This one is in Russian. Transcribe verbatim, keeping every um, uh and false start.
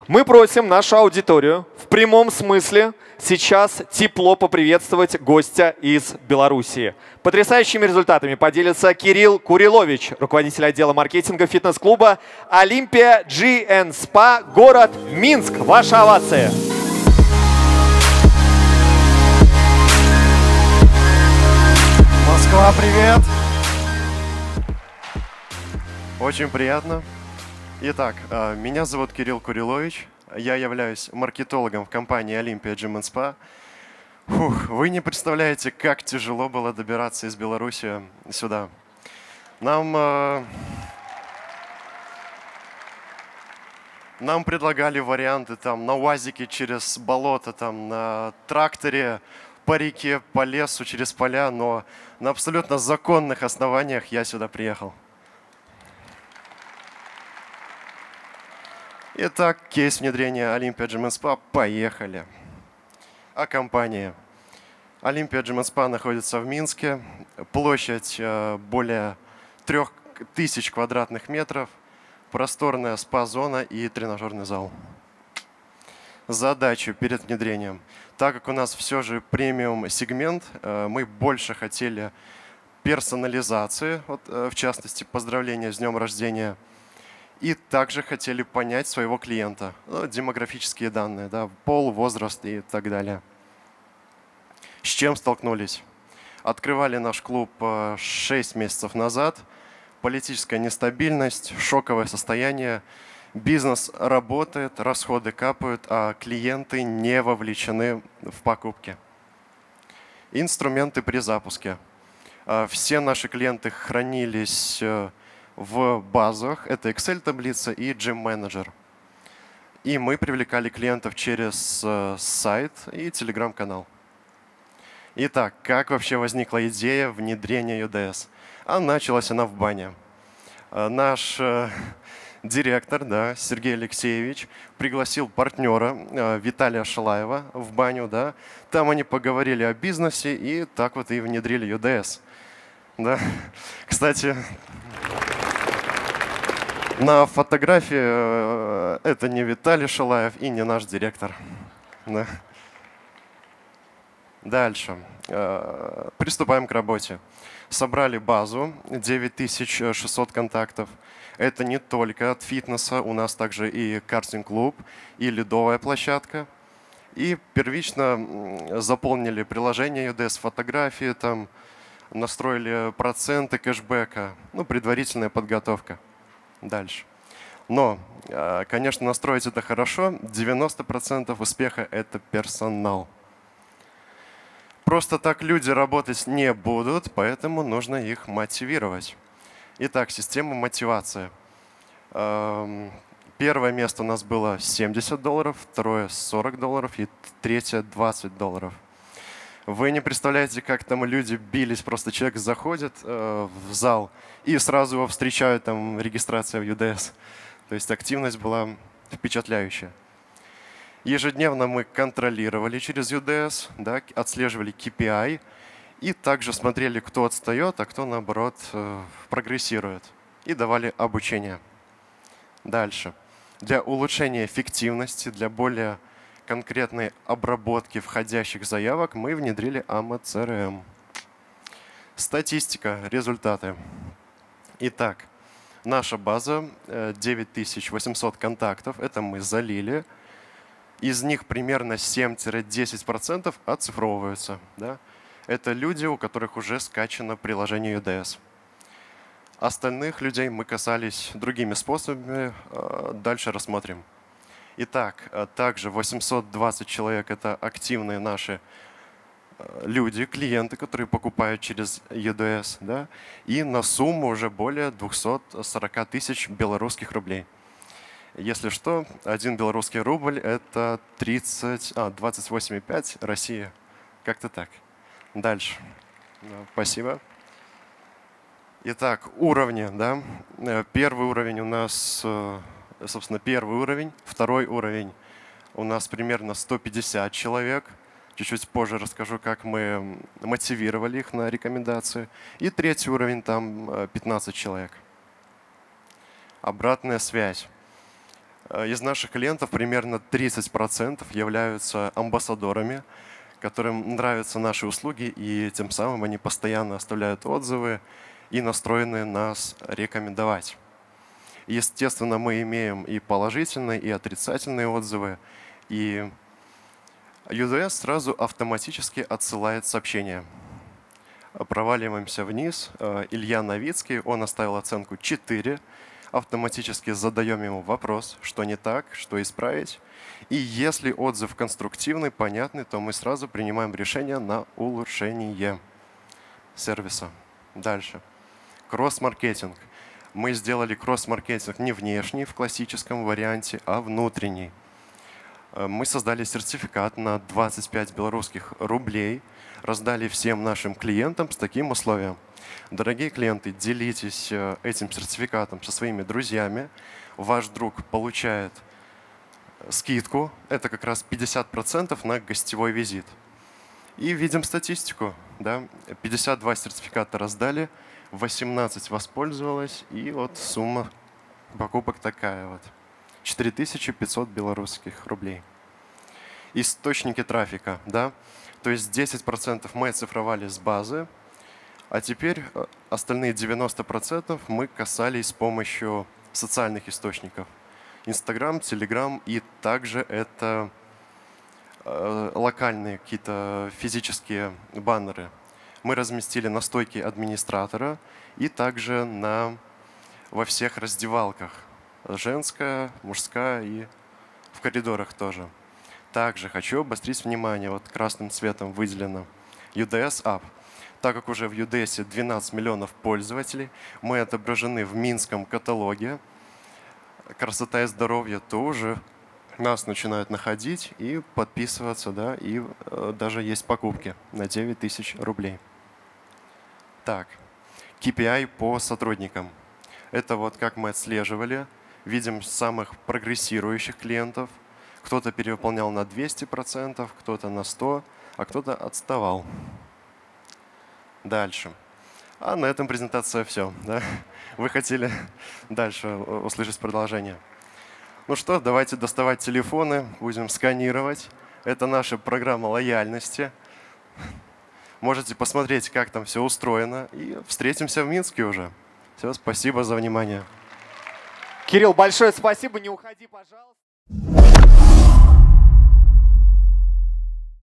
Мы просим нашу аудиторию в прямом смысле сейчас тепло поприветствовать гостя из Белоруссии. Потрясающими результатами поделится Кирилл Курилович, руководитель отдела маркетинга фитнес-клуба «Олимпия джи энд спа», город Минск. Ваша овация. Москва, привет! Очень приятно. Итак, меня зовут Кирилл Курилович. Я являюсь маркетологом в компании «Олимпия джи энд спа». Фух, вы не представляете, как тяжело было добираться из Беларуси сюда. Нам, э, нам предлагали варианты там, на УАЗике через болото, там, на тракторе по реке, по лесу, через поля, но на абсолютно законных основаниях я сюда приехал. Итак, кейс внедрения «Олимпия джи энд спа». Поехали. О компании. «Олимпия джи энд спа» находится в Минске. Площадь более трех тысяч квадратных метров. Просторная спа-зона и тренажерный зал. Задачу перед внедрением. Так как у нас все же премиум-сегмент, мы больше хотели персонализации, вот, в частности, поздравления с днем рождения. И также хотели понять своего клиента, ну, демографические данные, да, пол, возраст и так далее. С чем столкнулись? Открывали наш клуб шесть месяцев назад. Политическая нестабильность, шоковое состояние. Бизнес работает, расходы капают, а клиенты не вовлечены в покупки. Инструменты при запуске. Все наши клиенты хранились в базах, это Excel-таблица и Gym Manager. И мы привлекали клиентов через сайт и телеграм-канал. Итак, как вообще возникла идея внедрения ю ди эс? А началась она в бане. Наш директор, да, Сергей Алексеевич, пригласил партнера Виталия Шалаева в баню. Да. Там они поговорили о бизнесе и так вот и внедрили ю ди эс. Да. Кстати, на фотографии это не Виталий Шалаев и не наш директор. Да. Дальше. Приступаем к работе. Собрали базу, девять тысяч шестьсот контактов. Это не только от фитнеса, у нас также и картинг-клуб, и ледовая площадка. И первично заполнили приложение ю ди эс, фотографии, там, настроили проценты кэшбэка, ну, предварительная подготовка. Дальше. Но, конечно, настроить это хорошо. девяносто процентов успеха – это персонал. Просто так люди работать не будут, поэтому нужно их мотивировать. Итак, система мотивации. Первое место у нас было семьдесят долларов, второе сорок долларов и третье двадцать долларов. Вы не представляете, как там люди бились. Просто человек заходит э, в зал и сразу его встречают, там, регистрация в ю ди эс. То есть активность была впечатляющая. Ежедневно мы контролировали через ю ди эс, да, отслеживали кей пи ай и также смотрели, кто отстает, а кто, наоборот, э, прогрессирует. И давали обучение. Дальше. Для улучшения эффективности, для более конкретной обработки входящих заявок мы внедрили эй эм си ар эм. Статистика, результаты. Итак, наша база девять тысяч восемьсот контактов, это мы залили. Из них примерно семь-десять процентов оцифровываются. Да? Это люди, у которых уже скачано приложение ю ди эс. Остальных людей мы касались другими способами, дальше рассмотрим. Итак, также восемьсот двадцать человек – это активные наши люди, клиенты, которые покупают через ю ди эс. Да? И на сумму уже более двухсот сорока тысяч белорусских рублей. Если что, один белорусский рубль – это тридцать, а, двадцать восемь и пять Россия. Как-то так. Дальше. Спасибо. Итак, уровни. Да? Первый уровень у нас… Собственно, первый уровень, второй уровень у нас примерно сто пятьдесят человек. Чуть-чуть позже расскажу, как мы мотивировали их на рекомендации. И третий уровень, там пятнадцать человек. Обратная связь. Из наших клиентов примерно тридцать процентов являются амбассадорами, которым нравятся наши услуги, и тем самым они постоянно оставляют отзывы и настроены нас рекомендовать. Естественно, мы имеем и положительные, и отрицательные отзывы, и ю ди эс сразу автоматически отсылает сообщение. Проваливаемся вниз. Илья Новицкий, он оставил оценку четыре. Автоматически задаем ему вопрос, что не так, что исправить. И если отзыв конструктивный, понятный, то мы сразу принимаем решение на улучшение сервиса. Дальше. Кросс-маркетинг. Мы сделали кросс-маркетинг не внешний в классическом варианте, а внутренний. Мы создали сертификат на двадцать пять белорусских рублей, раздали всем нашим клиентам с таким условием. Дорогие клиенты, делитесь этим сертификатом со своими друзьями. Ваш друг получает скидку, это как раз пятьдесят процентов на гостевой визит. И видим статистику. Да? пятьдесят два сертификата раздали, восемнадцать воспользовалось, и вот сумма покупок такая вот. четыре тысячи пятьсот белорусских рублей. Источники трафика. Да? То есть десять процентов мы оцифровали с базы, а теперь остальные девяносто процентов мы касались с помощью социальных источников. Инстаграм, Телеграм, и также это э, локальные какие-то физические баннеры. Мы разместили на стойке администратора и также на, во всех раздевалках. Женская, мужская и в коридорах тоже. Также хочу обострить внимание, вот красным цветом выделено ю ди эс App. Так как уже в ю ди эс двенадцать миллионов пользователей, мы отображены в Минском каталоге «Красота и здоровье», то уже нас начинают находить и подписываться, да, и э, даже есть покупки на девять тысяч рублей. Так, кей пи ай по сотрудникам. Это вот как мы отслеживали. Видим самых прогрессирующих клиентов. Кто-то перевыполнял на двести процентов, кто-то на сто процентов, а кто-то отставал. Дальше. А на этом презентация все. Да? Вы хотели дальше услышать продолжение. Ну что, давайте доставать телефоны, будем сканировать. Это наша программа лояльности. Можете посмотреть, как там все устроено. И встретимся в Минске уже. Все, спасибо за внимание. Кирилл, большое спасибо. Не уходи, пожалуйста.